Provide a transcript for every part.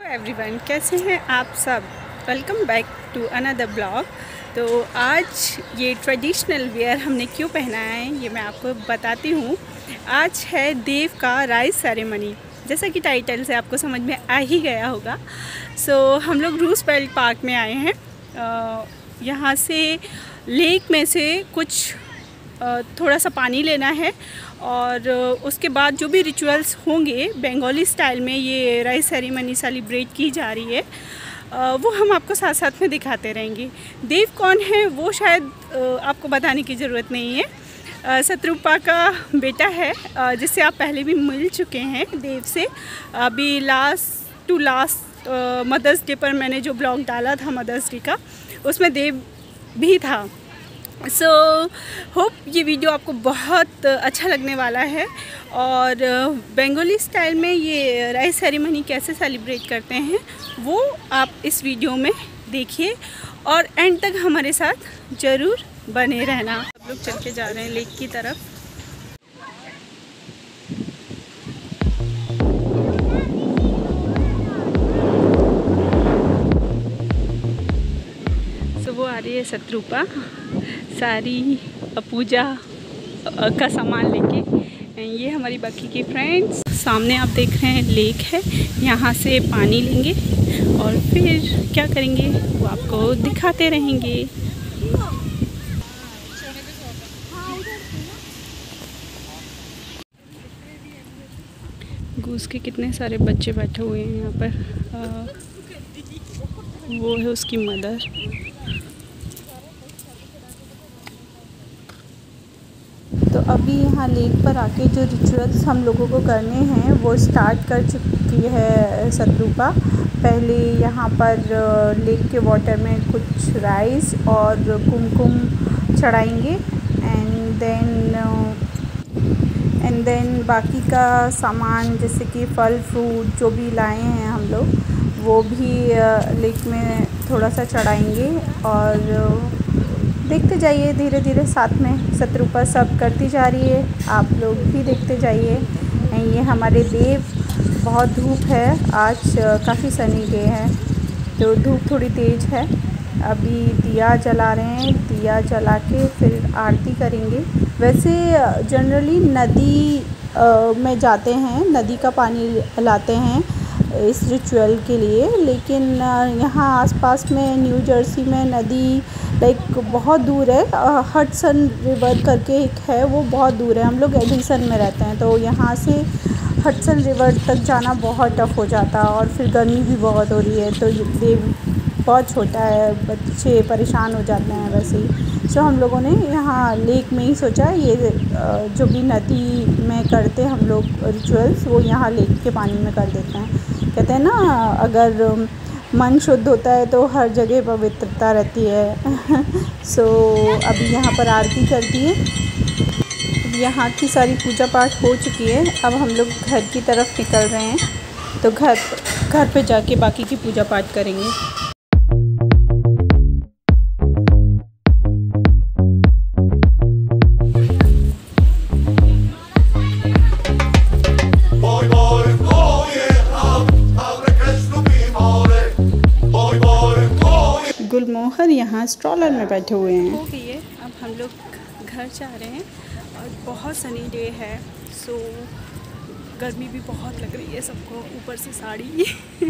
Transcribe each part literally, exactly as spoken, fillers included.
Everyone, कैसे हैं आप सब। Welcome back to another blog. तो आज ये ट्रेडिशनल वेयर हमने क्यों पहना है ये मैं आपको बताती हूँ। आज है देव का राइज सेरेमनी, जैसा कि टाइटल से आपको समझ में आ ही गया होगा। सो so, हम लोग रूजवेल्ट पार्क में आए हैं। यहाँ से लेक में से कुछ थोड़ा सा पानी लेना है और उसके बाद जो भी रिचुअल्स होंगे बंगाली स्टाइल में ये राइस सेरेमनी सेलिब्रेट की जा रही है, वो हम आपको साथ साथ में दिखाते रहेंगे। देव कौन है वो शायद आपको बताने की ज़रूरत नहीं है। शत्रुपा का बेटा है, जिससे आप पहले भी मिल चुके हैं देव से। अभी last to last mother's day पर मैंने जो ब्लॉग डाला था मदर्स डे का, उसमें देव भी था। सो so, होप ये वीडियो आपको बहुत अच्छा लगने वाला है। और बंगाली स्टाइल में ये राइस सेरेमनी कैसे सेलिब्रेट करते हैं वो आप इस वीडियो में देखिए और एंड तक हमारे साथ ज़रूर बने रहना। सब लोग चल के जा रहे हैं लेक की तरफ। so, वो आ रही है शत्रुपा सारी पूजा का सामान लेके। ये हमारी बाकी की फ्रेंड्स। सामने आप देख रहे हैं लेक है, यहाँ से पानी लेंगे और फिर क्या करेंगे वो आपको दिखाते रहेंगे। गूस के कितने सारे बच्चे बैठे हुए हैं यहाँ पर। आ, वो है उसकी मदर। तो अभी यहाँ लेक पर आके जो रिचुअल्स हम लोगों को करने हैं वो स्टार्ट कर चुकी है शत्रुपा। पहले यहाँ पर लेक के वाटर में कुछ राइस और कुमकुम चढ़ाएंगे एंड देन एंड देन बाकी का सामान जैसे कि फल फ्रूट जो भी लाए हैं हम लोग वो भी लेक में थोड़ा सा चढ़ाएंगे। और देखते जाइए धीरे धीरे, साथ में शत्रुपा सब करती जा रही है, आप लोग भी देखते जाइए। ये हमारे देव, बहुत धूप है आज, काफ़ी सनी डे है तो धूप थोड़ी तेज़ है। अभी दिया जला रहे हैं, दिया जला के फिर आरती करेंगे। वैसे जनरली नदी में जाते हैं, नदी का पानी लाते हैं इस रिचुअल के लिए, लेकिन यहाँ आसपास में न्यू जर्सी में नदी लाइक बहुत दूर है। हडसन रिवर करके एक है, वो बहुत दूर है। हम लोग एडिसन में रहते हैं तो यहाँ से हडसन रिवर तक जाना बहुत टफ हो जाता और फिर गर्मी भी बहुत हो रही है तो देव बहुत छोटा है, बच्चे परेशान हो जाते हैं वैसे ही। सो हम लोगों ने यहाँ लेक में ही सोचा ये जो भी नदी में करते हम लोग रिचुअल्स वो यहाँ लेक के पानी में कर देते हैं। कहते हैं ना, अगर मन शुद्ध होता है तो हर जगह पवित्रता रहती है। सो so, अभी यहाँ पर आरती करती है। यहाँ की सारी पूजा पाठ हो चुकी है, अब हम लोग घर की तरफ निकल रहे हैं तो घर घर पे जाके बाकी की पूजा पाठ करेंगे। गुलमोहर यहाँ स्ट्रॉलर में बैठे हुए हैं। हो गई है, अब हम लोग घर जा रहे हैं और बहुत सनी डे है। सो गर्मी भी बहुत लग रही है सबको, ऊपर से साड़ी।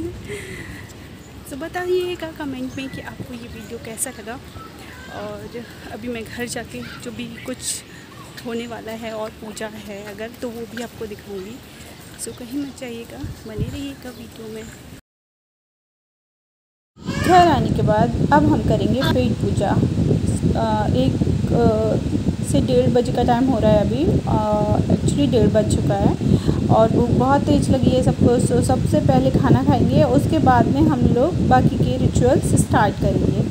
तो बताइएगा कमेंट में कि आपको ये वीडियो कैसा लगा। और अभी मैं घर जाके जो भी कुछ होने वाला है और पूजा है अगर, तो वो भी आपको दिखाऊंगी। सो कहीं मत जाइएगा, बने रहिएगा वीडियो में। घर आने के बाद अब हम करेंगे पेट पूजा। आ, एक आ, से डेढ़ बजे का टाइम हो रहा है अभी, एक्चुअली डेढ़ बज चुका है और भूख बहुत तेज़ लगी है सबको। सो सबसे पहले खाना खाएंगे, उसके बाद में हम लोग बाकी के रिचुअल्स स्टार्ट करेंगे।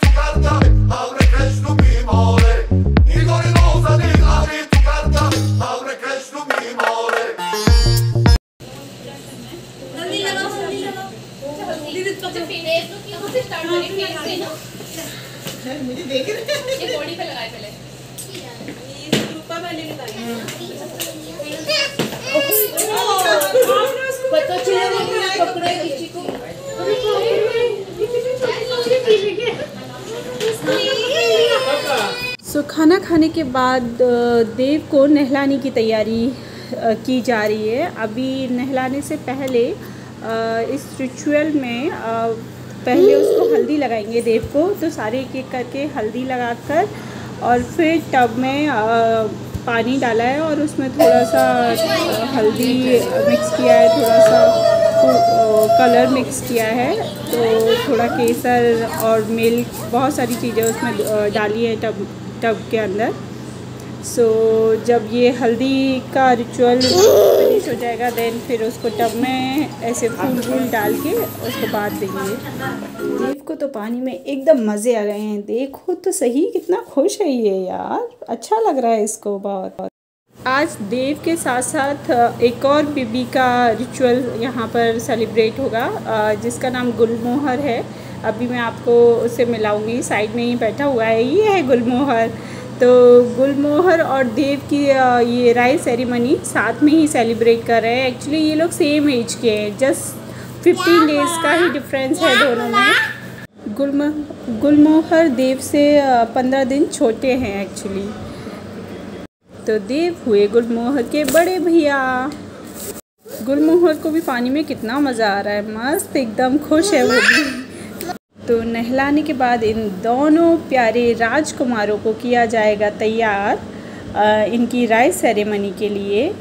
Oh सो so, खाना खाने के बाद देव को नहलाने की तैयारी की जा रही है। अभी नहलाने से पहले इस रिचुअल में पहले उसको हल्दी लगाएंगे देव को। तो सारे एक एक करके हल्दी लगाकर और फिर टब में पानी डाला है और उसमें थोड़ा सा हल्दी मिक्स किया है, थोड़ा सा कलर मिक्स किया है, तो थोड़ा केसर और मिल्क, बहुत सारी चीज़ें उसमें डाली है टब टब के अंदर। सो so, जब ये हल्दी का रिचुअल फिनिश हो जाएगा देन फिर उसको टब में ऐसे फूल वूल डाल के उसको बांध देंगे। देव को तो पानी में एकदम मज़े आ गए हैं। देखो तो सही कितना खुश है ये यार, अच्छा लग रहा है इसको बहुत। आज देव के साथ साथ एक और बेबी का रिचुअल यहाँ पर सेलिब्रेट होगा जिसका नाम गुलमोहर है। अभी मैं आपको उससे मिलाऊंगी, साइड में ही बैठा हुआ है, ये है गुलमोहर। तो गुलमोहर और देव की ये राइज सेरेमनी साथ में ही सेलिब्रेट कर रहे हैं। एक्चुअली ये लोग सेम एज के हैं, जस्ट फिफ्टीन डेज़ का ही डिफरेंस है दोनों में। गुलम गुलमोहर देव से पंद्रह दिन छोटे हैं एक्चुअली। तो देव हुए गुलमोहर के बड़े भैया। गुलमोहर को भी पानी में कितना मज़ा आ रहा है, मस्त एकदम खुश है वो भी। तो नहलाने के बाद इन दोनों प्यारे राजकुमारों को किया जाएगा तैयार इनकी राइज सेरेमनी के लिए।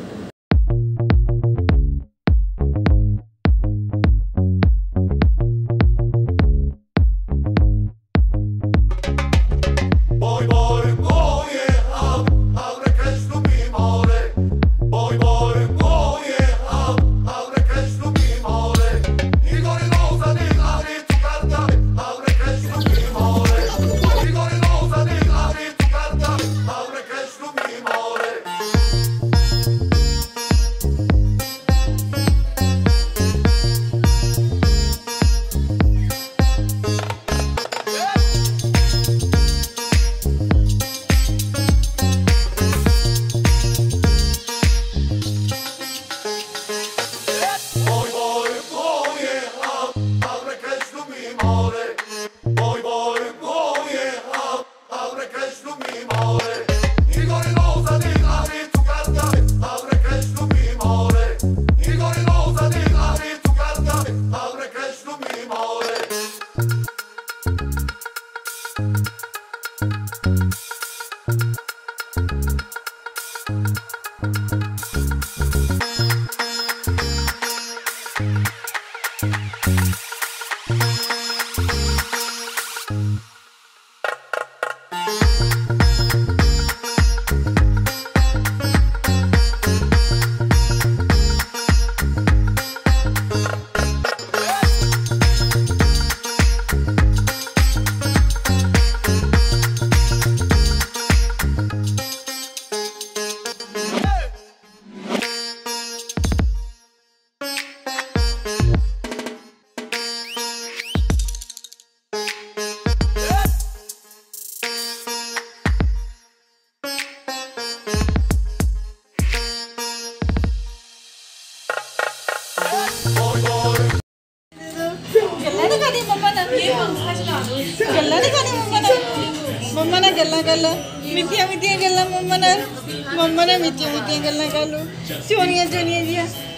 गल्ला नहीं खानी मम्मा ने मम्मा ने गल्ला कर लो मिठिया मिठिया गल्ला मम्मा ने मम्मा ने मिठिया मिठिया गल्ला कर लो सोनिया सोनिया जी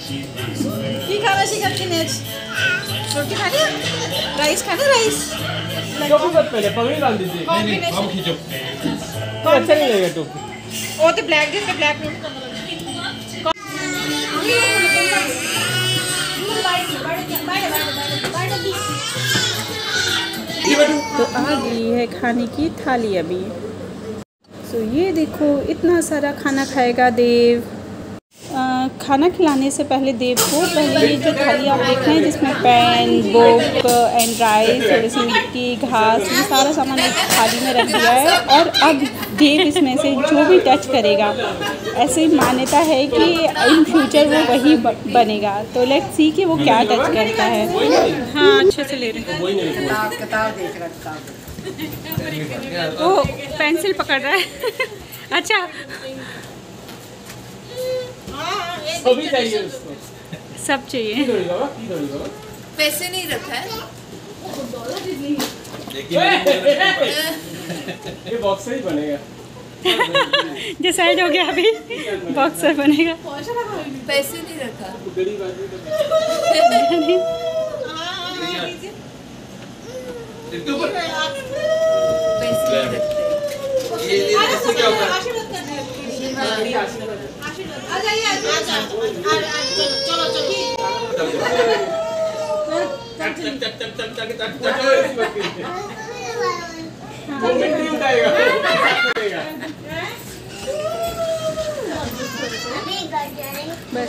की खाना सीखती ने रोटी खानी राइस खाना राइस टोपी मत पहले पगड़ी बांध दीजिए नहीं नहीं हम खींचो तो अच्छा नहीं लगेगा टोपी वो तो ब्लैक जिसका ब्लैक तो आ गई है खाने की थाली अभी। सो ये देखो इतना सारा खाना खाएगा देव। आ, खाना खिलाने से पहले देव को पहले ये जो थाली आप देख रहे हैं जिसमें पैन बुक एंड राइस थोड़ी सी मिट्टी घास ये सारा सामान एक थाली में रख दिया है और अब देव इसमें से जो भी टच करेगा ऐसे मान्यता है कि इन फ्यूचर वो वही बनेगा। तो लेट्स सी कि वो क्या टच करता है। हाँ अच्छे से ले रहे हैं। वो पेंसिल पकड़ रहा है। अच्छा सभी चाहिए उसको। सब चाहिए। की दौड़ी बाबा, की दौड़ी बाबा। पैसे नहीं रखा है। ये बॉक्सर ही बनेगा। डिसाइड हो गया अभी बॉक्सर बनेगा। पैसे नहीं रखा। गरीब आदमी तो पैसे नहीं रखते। ये ये इससे क्या होता है? वो मिट्टी उठाएगा। बस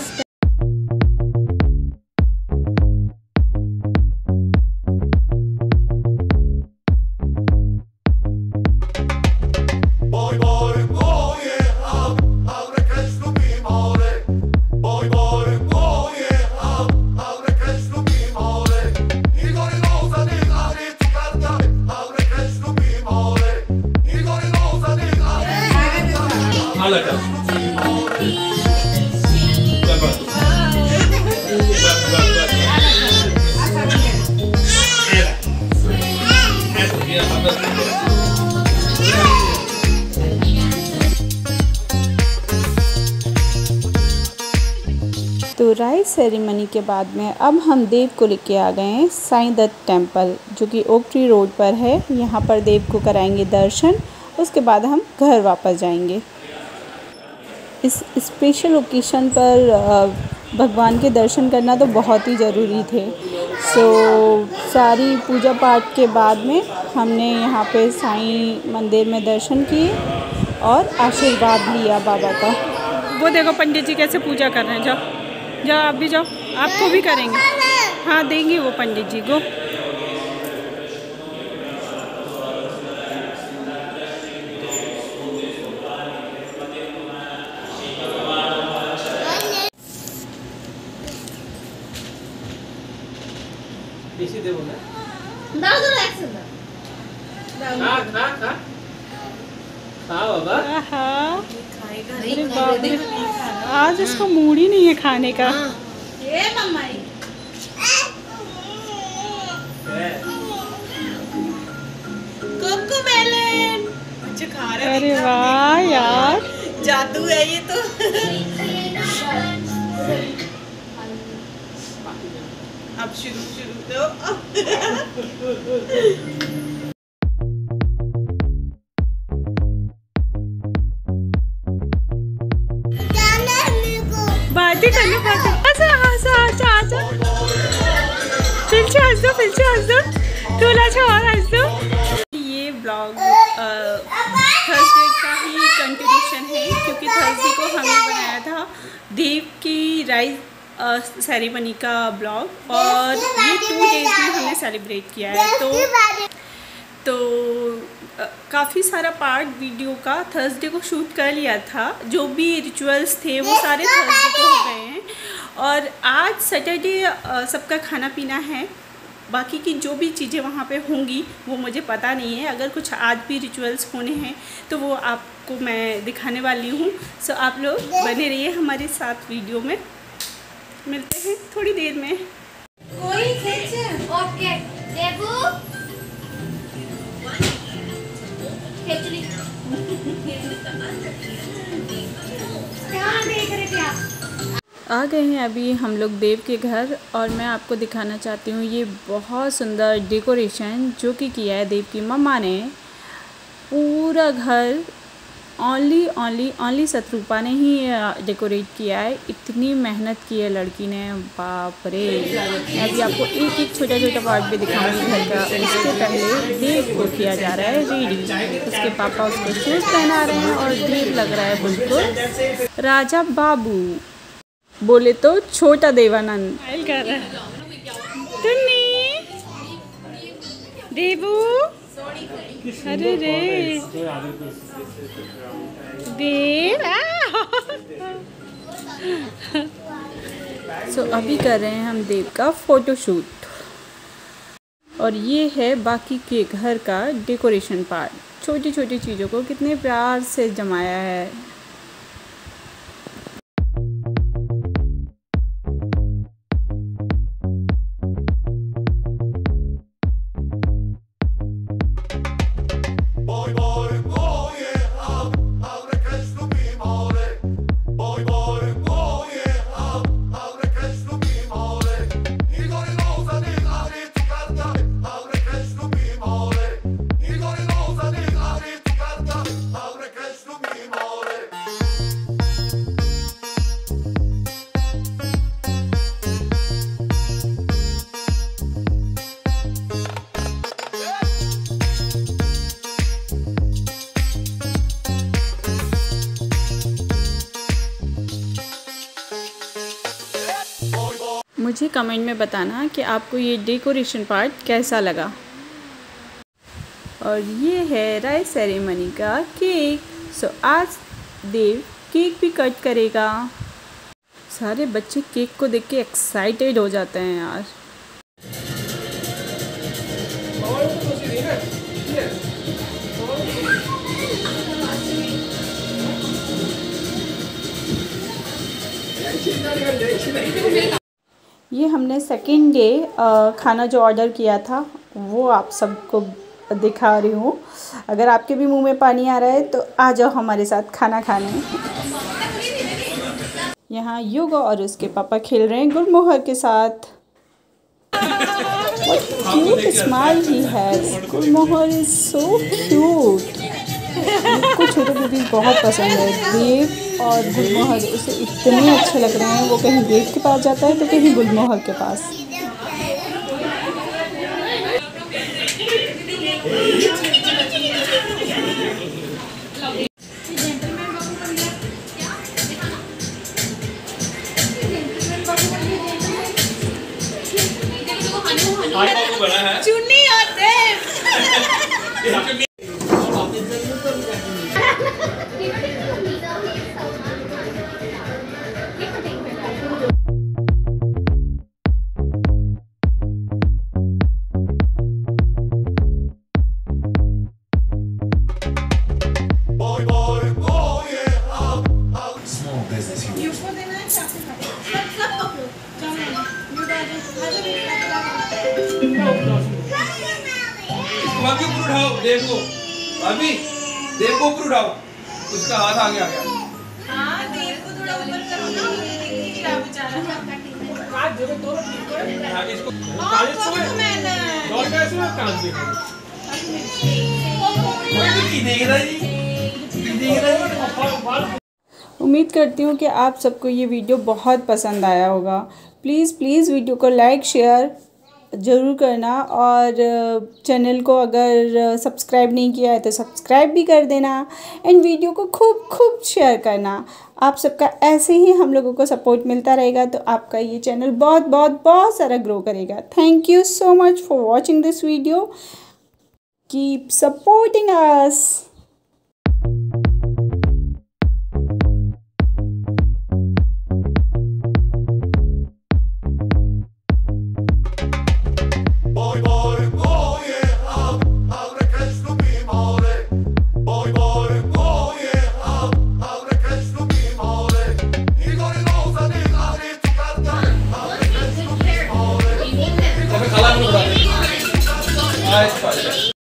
तो राइस सेरेमनी के बाद में अब हम देव को लेके आ गए हैं साईं दत्त टेम्पल, जो कि ओक ट्री रोड पर है। यहाँ पर देव को कराएंगे दर्शन, उसके बाद हम घर वापस जाएंगे। इस स्पेशल ओकेशन पर भगवान के दर्शन करना तो बहुत ही ज़रूरी थे। सो सारी पूजा पाठ के बाद में हमने यहाँ पे साईं मंदिर में दर्शन किए और आशीर्वाद लिया बाबा का। वो देखो पंडित जी कैसे पूजा कर रहे हैं। जाओ जाओ आप भी जाओ, आपको भी करेंगे। हाँ देंगे वो पंडित जी को। इसी दे बोला। दाओ दो एक्शन दो। खा खा खा। खा बाबा। आहा खाएगा अरे नहीं बाप रे, आज इसको मूड ही नहीं है खाने का। ये मम्मा कोको मेलन अच्छा खा रहा है। अरे वाह यार, जादू है ये तो। अब शुरू शुरू तो बातें करने बातें। अच्छा अच्छा अच्छा अच्छा फिर से हंस दो, फिर से हंस दो, थोड़ा सा और हंस दो। ये ब्लॉग थर्सडे का ही कंटिन्यूशन है, क्योंकि थर्सडे को हमने बनाया था देव की राइस सेरेमनी का ब्लॉग, और ये टू डेज में हमने सेलिब्रेट किया है। तो तो काफ़ी सारा पार्ट वीडियो का थर्सडे को शूट कर लिया था। जो भी रिचुअल्स थे वो सारे थर्सडे को हो गए हैं, और आज सैटरडे सबका खाना पीना है। बाकी की जो भी चीज़ें वहाँ पे होंगी वो मुझे पता नहीं है। अगर कुछ आज भी रिचुअल्स होने हैं तो वो आपको मैं दिखाने वाली हूँ। सो आप लोग बने रहिए हमारे साथ, वीडियो में मिलते हैं थोड़ी देर में। कोई ओके देबू खेचली क्या देख रहे थे आप? आ गए हैं अभी हम लोग देव के घर, और मैं आपको दिखाना चाहती हूँ ये बहुत सुंदर डेकोरेशन जो कि किया है देव की मम्मा ने। पूरा घर ओनली ओनली ओनली शत्रुपा ने ही डेकोरेट किया है। इतनी मेहनत की है लड़की ने, बाप रे। अभी आपको एक एक छोटा छोटा पार्ट भी दिखाऊंगी घर का। इससे पहले देव को किया जा रहा है रेडी। उसके पापा उसको शूज पहना रहे हैं, और देव लग रहा है बिल्कुल राजा बाबू, बोले तो छोटा देवानंद कर रहा है। टुन्नी देवू, अरे रे देव। सो so, अभी कर रहे हैं हम देव का फोटोशूट, और ये है बाकी के घर का डेकोरेशन पार्ट छोटी छोटी चीज़ों को कितने प्यार से जमाया है। मुझे कमेंट में बताना कि आपको ये डेकोरेशन पार्ट कैसा लगा। और ये है राइस सेरेमनी का केक। सो आज देव केक भी कट करेगा। सारे बच्चे केक को देख के एक्साइटेड हो जाते हैं यार। ये हमने सेकेंड डे खाना जो ऑर्डर किया था वो आप सबको दिखा रही हूँ। अगर आपके भी मुंह में पानी आ रहा है तो आ जाओ हमारे साथ खाना खाने। यहाँ युगा और उसके पापा खेल रहे हैं गुलमोहर के साथ। What cute smile he has. Gulmohar is so cute. मुझको छोटे बेबी बहुत पसंद है। देव और गुलमोहर उसे इतने अच्छे लग रहे हैं। वो कहीं देव के पास जाता है तो कहीं गुलमोहर के पास। चुन्नी और देव। भाभी ऊपर उठाओ देव को। भाभी देव को ऊपर उठाओ। उसका हाथ आगे आ गया। हाँ देव को थोड़ा ऊपर करो ना। क्या बेचारा हाथ जोड़ो तो ठीक है। आगे इसको और तो मैंने और कैसे मैं काम देखूं। कोई देख रहा जी देख रहा है। उम्मीद करती हूँ कि आप सबको ये वीडियो बहुत पसंद आया होगा। प्लीज़ प्लीज़ वीडियो को लाइक शेयर ज़रूर करना और चैनल को अगर सब्सक्राइब नहीं किया है तो सब्सक्राइब भी कर देना एंड वीडियो को खूब खूब शेयर करना। आप सबका ऐसे ही हम लोगों को सपोर्ट मिलता रहेगा तो आपका ये चैनल बहुत बहुत बहुत सारा ग्रो करेगा। Thank you so much for watching this video. Keep supporting us. खाला